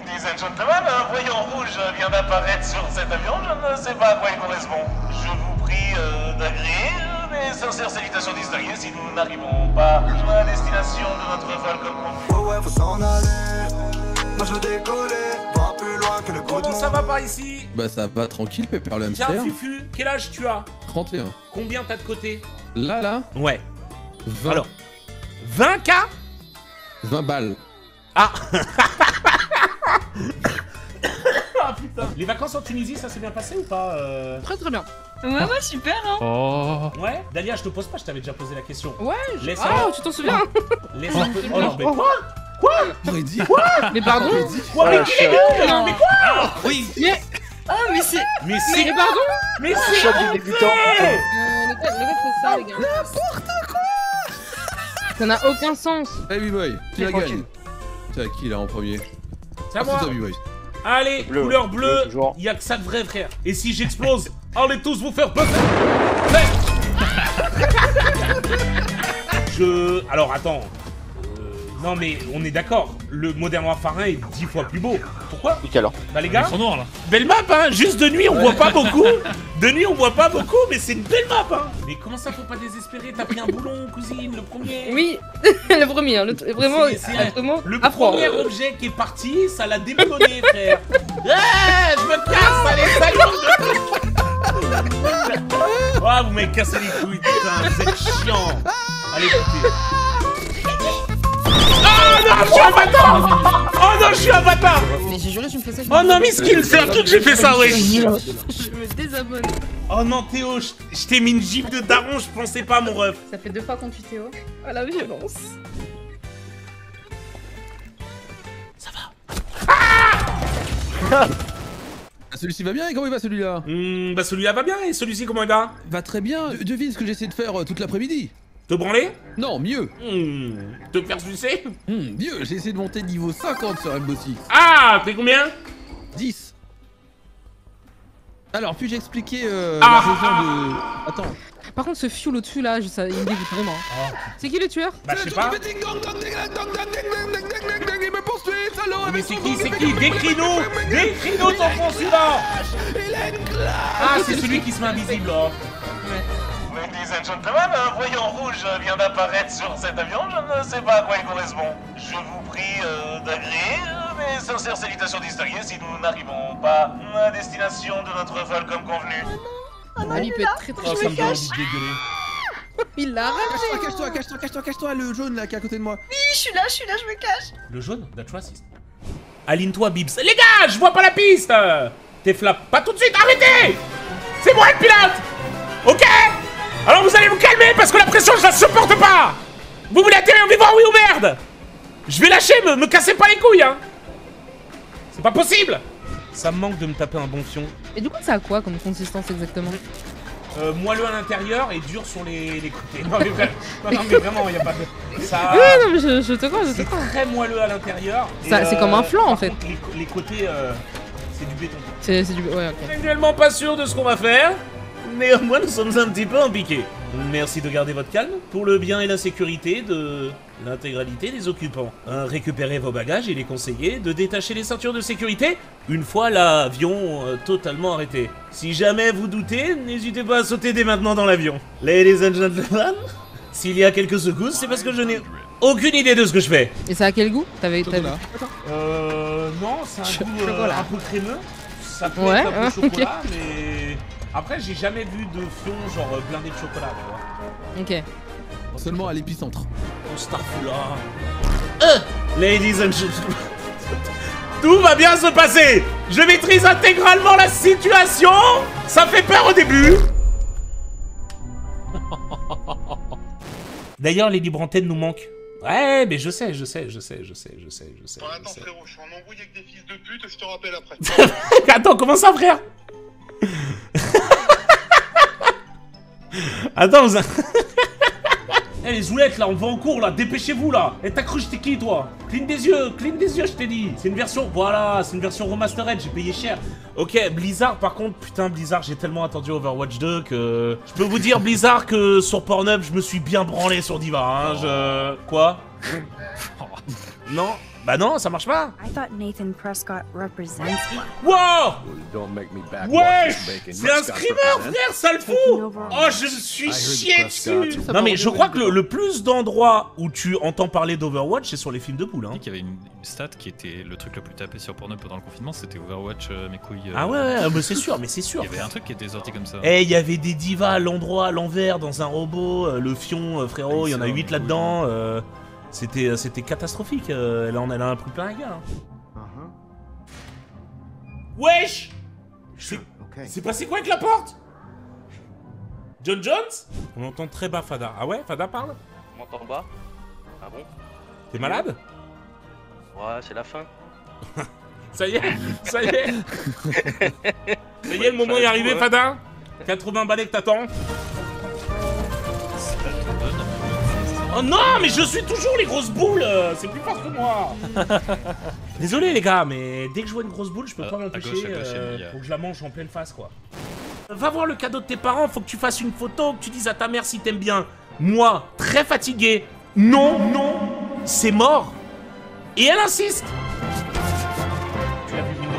Ladies and gentlemen, un voyant rouge vient d'apparaître sur cet avion, je ne sais pas à quoi il correspond. Je vous prie d'agréer mes sincères salutations distinguées si nous n'arrivons pas à destination de notre vol comme convenu. Oh ouais, faut s'en aller. Moi je veux décoller, voir plus loin que le coup de Comment ça va par ici? Bah ça va tranquille, Pepper le Tiens, hamster. Fufu, quel âge tu as? 31. Combien t'as de côté? Là, Ouais. 20. Alors, 20K? 20 balles. Ah. Ah putain. Les vacances en Tunisie, ça s'est bien passé ou pas Très très bien. Ouais, super, hein. Oh. Ouais. Dalia, je te pose pas, je t'avais déjà posé la question. Ouais, Laisse ah, un- tu t'en souviens? Laisse un peu. Oh non, mais quoi? J'aurais dit. Mais pardon? Quoi? Mais qui est nul? Non. Mais quoi? Oui. Ah, mais c'est... Mais Mais c'est. pardon? Mais c'est. Choc du débutant. fait. Les gars, c'est ça, les gars. N'importe quoi! Ça n'a aucun sens. Hey B-Boy, qui la tranquille. gagne? C'est à qui là en premier? C'est à moi. C'est toi B-Boy. Allez, Bleu. couleur bleue, Bleu, toujours. y a que ça de vrai, frère. Et si j'explose, allez tous vous faire buzzer. Alors attends. Non mais on est d'accord, le Modern Warfare 1 est 10 fois plus beau. Pourquoi? Nickel, hein. Bah les gars, Ils sont noirs là. belle map hein, juste de nuit on voit pas beaucoup. De nuit on voit pas beaucoup, mais c'est une belle map hein. Mais comment ça faut pas désespérer? T'as pris un boulon, cousine, le premier. Oui, le premier, hein, vraiment, C'est vraiment, le à froid. premier objet qui est parti, ça l'a déboulonné, frère. Je me casse, allez, salut. Oh, vous m'avez cassé les couilles, putain, vous êtes chiant. Allez, écoutez. Oh non, je suis un bâtard. Oh non, je suis un bâtard. Mais j'ai juré, tu me fais ça. Oh non, miskin, c'est un truc que j'ai fait ça, ouais. Je me désabonne. Oh non, Théo, je t'ai mis une gifle de daron, je pensais pas, mon ref. Ça fait 2 fois qu'on tue Théo. Ah la violence. Ah, celui-ci va bien et comment il va celui-là? Bah celui-là va bien, et celui-ci comment il va? Va très bien. Devine ce que j'essaie de faire toute l'après-midi. Te branler? Non, mieux. Te faire sucer? Mieux, j'ai essayé de monter niveau 50 sur Rainbow Six. Ah, t'es combien? 10. Alors, puis-je expliquer Ah. la raison de... Attends. Par contre, ce fuel au-dessus là, il me dégoûte vraiment. C'est qui le tueur? Bah je sais pas. Il me poursuit, salaud. Mais c'est qui? Décris-nous! Décris-nous ton fond suivant! Ah, c'est celui qui se met invisible, oh. Ladies and gentlemen, un voyant rouge vient d'apparaître sur cet avion, je ne sais pas à quoi il correspond. Je vous prie d'agréer mes sincères salutations distinguées si nous n'arrivons pas à destination de notre vol comme convenu. Ah, lui peut être très très Oh, chaud. ça me donne envie de dégueuler. Il l'a arraché. Cache-toi, le jaune là qui est à côté de moi. Oui, je suis là, je me cache. Le jaune? That's racist. Aligne-toi, Bibs. Les gars, je vois pas la piste! T'es flap. Pas tout de suite, arrêtez! C'est moi le pilote! Ok? Alors vous allez vous calmer parce que la pression, je la supporte pas! Vous voulez atterrir en vivant, oui ou merde? Je vais lâcher, me cassez pas les couilles, hein! C'est pas possible! Ça me manque de me taper un bon fion. Et du coup, ça a quoi comme consistance exactement? Moelleux à l'intérieur et dur sur les côtés. Non mais, non, mais vraiment, il y a pas de... Ça... Ouais, non, mais je te crois, je te C'est crois. très moelleux à l'intérieur. et, Ça, c'est comme un flanc, par en fait. contre, les côtés, c'est du béton. C'est du. Ouais, ok. Actuellement pas sûr de ce qu'on va faire. Néanmoins, nous sommes un petit peu en piqué. Merci de garder votre calme pour le bien et la sécurité de l'intégralité des occupants. Récupérez vos bagages, il est conseillé de détacher les ceintures de sécurité une fois l'avion totalement arrêté. Si jamais vous doutez, n'hésitez pas à sauter dès maintenant dans l'avion. Ladies and gentlemen, s'il y a quelques secousses, c'est parce que je n'ai aucune idée de ce que je fais. Et ça a quel goût? T'avais. Chocolat. Non, c'est un goût Chocolat. un peu crémeux. Ça peut Ouais, être un peu ok. chocolat, mais... Après, j'ai jamais vu de fion genre blindé de chocolat, tu vois. Ok. Seulement à l'épicentre. Oh, Starfula. Ladies and gentlemen. Tout va bien se passer. Je maîtrise intégralement la situation. Ça fait peur au début. D'ailleurs, les libres antennes nous manquent. Ouais, mais je sais. Attends frérot, je suis en embrouille avec des fils de pute et je te rappelle après. Attends, comment ça, frère? Attends, vous... Eh les zoulettes là, on va en cours là, dépêchez-vous là. Eh t'as cru j'étais qui toi? Clean des yeux, je t'ai dit. C'est une version, voilà, c'est une version remastered, j'ai payé cher. Ok, Blizzard par contre, putain Blizzard, j'ai tellement attendu Overwatch 2 que... Je peux vous dire Blizzard que sur Pornhub, je me suis bien branlé sur Diva, hein, Quoi? Non? Bah non, ça marche pas. I thought Nathan Prescott represents Wow. Don't make me back Ouais, watch bacon. c'est un screamer, frère, ça le fout. Oh, je me suis chié dessus. Non mais je crois que le plus d'endroits où tu entends parler d'Overwatch, c'est sur les films de poule. Hein. Il y avait une stat qui était le truc le plus tapé sur Pornhub pendant le confinement, c'était Overwatch, mes couilles. Ah ouais, mais c'est sûr, mais c'est sûr. Il y avait un truc qui était sorti comme ça. Eh, il y avait des divas à l'endroit, à l'envers, dans un robot, le fion, frérot, il y en a 8 là-dedans. C'était catastrophique. Elle en a pris plein la gueule. Hein. Wesh! C'est passé quoi avec la porte? John Jones? On entend très bas Fada. Ah ouais, Fada parle? On m'entend bas? Ah bon? T'es malade? Ouais, c'est la fin. Ça y est, ça y est. Ça y est, le moment est arrivé, Fada. 80 balais que t'attends. Oh non, mais je suis toujours les grosses boules. C'est plus fort que moi. Désolé les gars, mais dès que je vois une grosse boule, je peux pas m'empêcher. Faut que je la mange en pleine face, quoi. Va voir le cadeau de tes parents, faut que tu fasses une photo, que tu dises à ta mère si t'aimes bien. Moi, très fatigué. Non, non, c'est mort. Et elle insiste. Tu l'as vu, Bingo.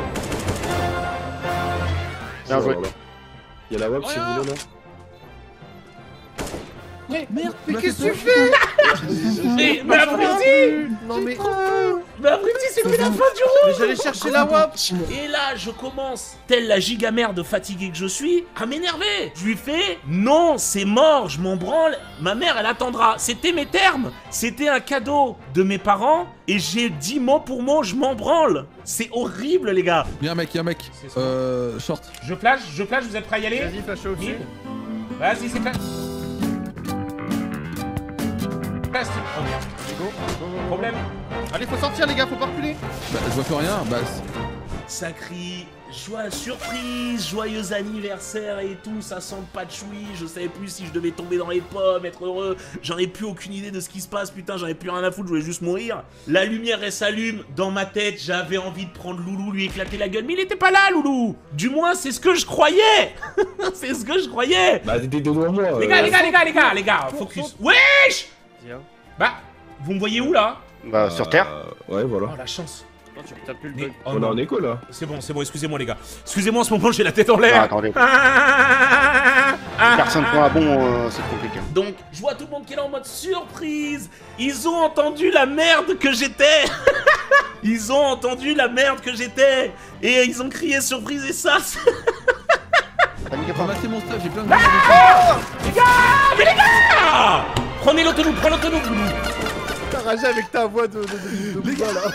Bien joué. Il y a la web si vous voulez là. Mais merde, Mais qu'est-ce que tu fais? Mais abruti! Non mais... Mais abruti, c'est plus la fin du round! Mais j'allais chercher la WAP! Et là, je commence, telle la gigamerde fatiguée que je suis, à m'énerver! Je lui fais, non, c'est mort, je m'en branle, ma mère, elle attendra. C'était mes termes! C'était un cadeau de mes parents, et j'ai dit mot pour mot, je m'en branle! C'est horrible, les gars! Y'a un mec, short. Je flash, vous êtes prêts à y aller? Vas-y, flash au-dessus. Vas-y, c'est fait. Plastique. Oh merde. Problème. Allez, faut sortir les gars, faut pas reculer. Bah, je vois plus rien, bah... Ça crie joie, surprise, joyeux anniversaire et tout, ça sent pas de choui, je savais plus si je devais tomber dans les pommes, être heureux, j'en ai plus aucune idée de ce qui se passe, putain, j'en ai plus rien à foutre, je voulais juste mourir. La lumière elle s'allume, dans ma tête, j'avais envie de prendre Loulou, lui éclater la gueule, mais il était pas là, Loulou. Du moins, c'est ce que je croyais. C'est ce que je croyais. Bah, t'étais devant moi. Les gars, focus. Wesh. Bah, vous me voyez où là? Bah, sur Terre. Ouais, voilà. Oh la chance. T'as plus le bug. Oh, on est en écho là. C'est bon, excusez-moi les gars. Excusez-moi en ce moment, j'ai la tête en l'air. Ah, attendez. Personne prend un bon, c'est compliqué. Donc, je vois tout le monde qui est là en mode surprise. Ils ont entendu la merde que j'étais. Ils ont entendu la merde que j'étais. Et ils ont crié surprise et ça, Ramassez mon stuff, j'ai plein de... les gars, mais les gars, prenez l'autonou, Loulou. T'as ragé avec ta voix de gars là.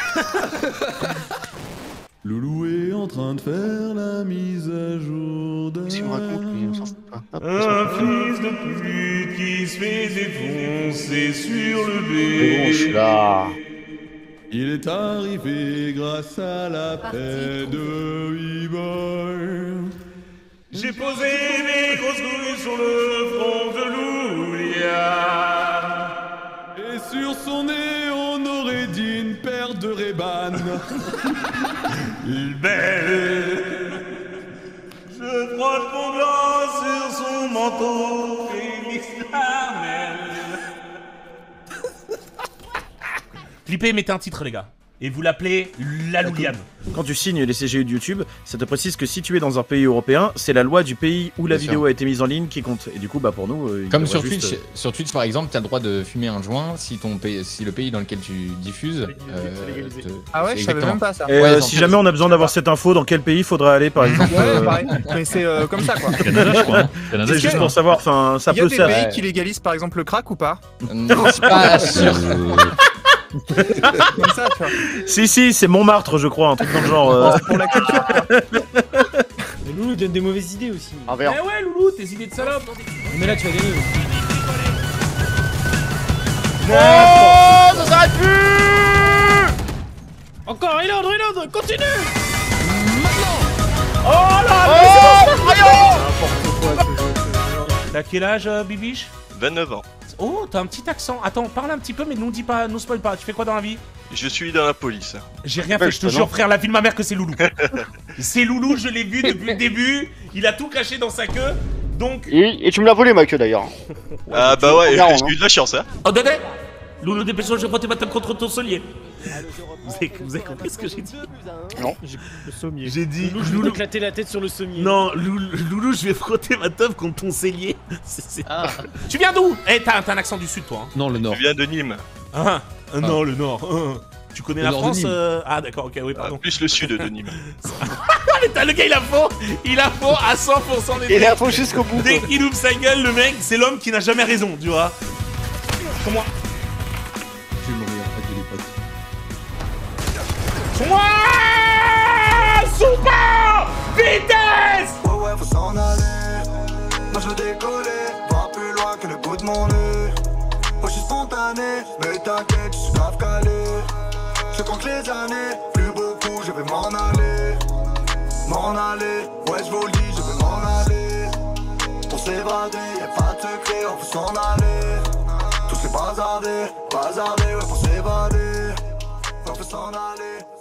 Loulou est en train de faire la mise à jour de... Qu'est-ce qu'il me raconte lui, on s'en fout pas. Un fils de pute qui se fait défoncer sur le B. C'est bon, je suis là. Il est arrivé grâce à la paix de Weaver. J'ai posé mes grosses couilles sur le front de Loulia. Et sur son nez, on aurait dit une paire de Ray-Ban. Belle. Je frotte mon blanc sur son manteau. Félix Lamel. Clippez, mettez un titre, les gars. Et vous l'appelez la Louliane. Quand tu signes les CGU de YouTube, ça te précise que si tu es dans un pays européen, c'est la loi du pays où la vidéo a été mise en ligne qui compte. Et du coup, bah pour nous, comme sur Twitch, sur Twitch par exemple, t'as le droit de fumer un joint si le pays dans lequel tu diffuses. Ah ouais, je savais même pas ça. Et ouais, si jamais on a besoin d'avoir cette info, dans quel pays faudrait aller par exemple? Ouais, pareil. Mais c'est comme ça quoi. Canada, je crois. Canada, juste pour savoir, enfin, ça peut servir. Il y a des pays qui légalisent par exemple le crack ou pas? Non, c'est pas sûr. Comme ça, tu vois. Si, c'est Montmartre, je crois, un truc dans le genre. C'est pour la culture. Mais Loulou donne des mauvaises idées aussi. Ah mais ouais, Loulou, tes idées de salope. Mais là, tu vas gagner. Oh, ça s'arrête plus. Encore, reload, continue. Oh là, N'importe quoi ce jeu. T'as quel âge, Bibiche? 29 ans. Oh, t'as un petit accent. Attends, parle un petit peu, mais nous dis pas, nous spoil pas. Tu fais quoi dans la vie? Je suis dans la police. J'ai rien fait, je te jure, frère, la vie de ma mère que c'est Loulou. C'est Loulou, je l'ai vu depuis le début. Il a tout caché dans sa queue. Donc. Et tu me l'as volé ma queue d'ailleurs. Ah bah ouais, j'ai eu de la chance, hein. Oh, Dédé Loulou, dépêche-toi, je prends tes batailles contre ton solier. Vous avez compris ce que j'ai dit? Non. Le sommier. J'ai dit, Loulou, je vais t'éclater la tête sur le sommier. Non, Loulou, je vais frotter ma teuf contre ton cellier. Ah. Tu viens d'où? Eh, t'as un accent du sud, toi. Hein. Non, le nord. Je viens de Nîmes. Non, le nord. Tu connais la nord de France Nîmes. Ah, d'accord, ok, oui, pardon. Plus le sud de Nîmes. Mais le gars, il a faux à 100% des Il a faux jusqu'au bout. Dès qu'il ouvre sa gueule, le mec, c'est l'homme qui n'a jamais raison, tu vois. Sur moi. Je vais mourir, adieu les potes. Sur moi. Super vitesse. Ouais, faut s'en aller. Moi je veux décoller, voir plus loin que le bout de mon nez. Moi je suis spontané, mais t'inquiète, je suis grave calé. Je compte les années, plus beaucoup, je vais m'en aller. M'en aller, ouais je vous le dis, je vais m'en aller. Pour s'évader, y'a pas de secret, on peut s'en aller. Tous ces bazardés, ouais pour s'évader. On peut s'en aller.